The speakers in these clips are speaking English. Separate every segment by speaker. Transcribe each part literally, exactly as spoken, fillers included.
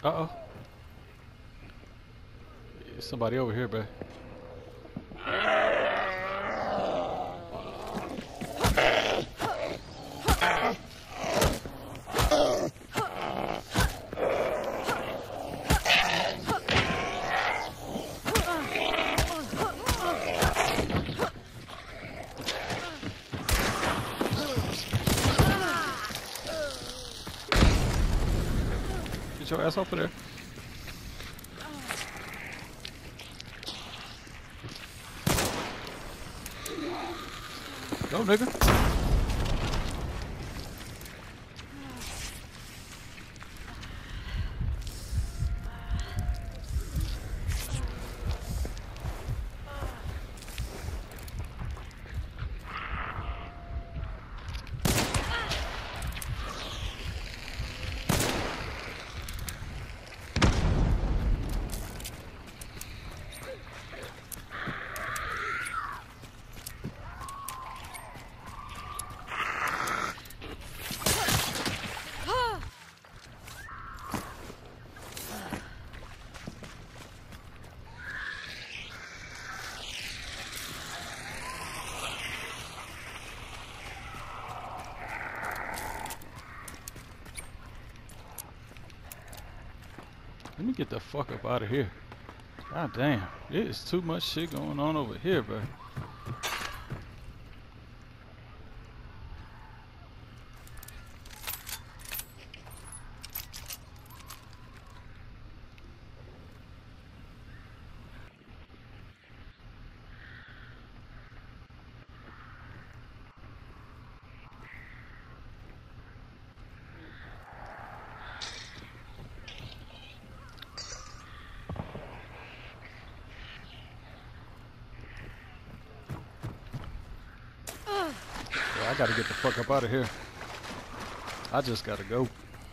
Speaker 1: Uh-oh. There's somebody over here, bro. Get your ass over there. Go, nigga. Let me get the fuck up out of here. God damn. There's too much shit going on over here, bro. I gotta get the fuck up out of here. I just gotta go.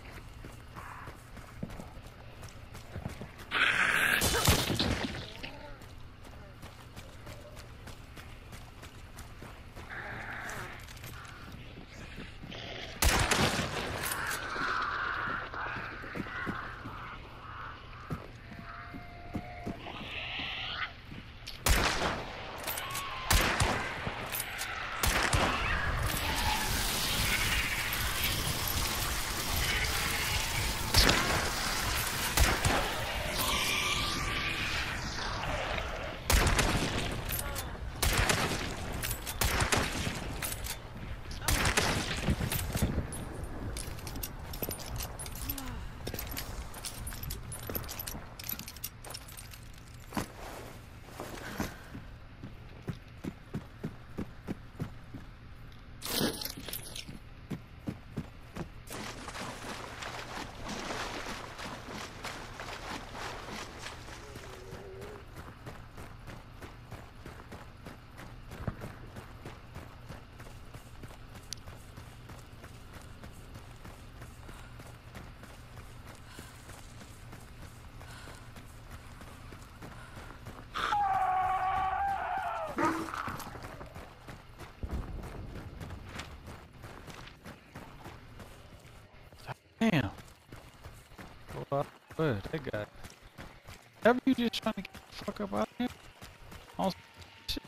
Speaker 1: Damn. Well, good. That guy. Ever you just trying to get the fuck up out of here? On some shit.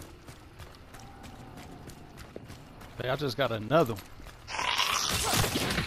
Speaker 1: Hey, I just got another one.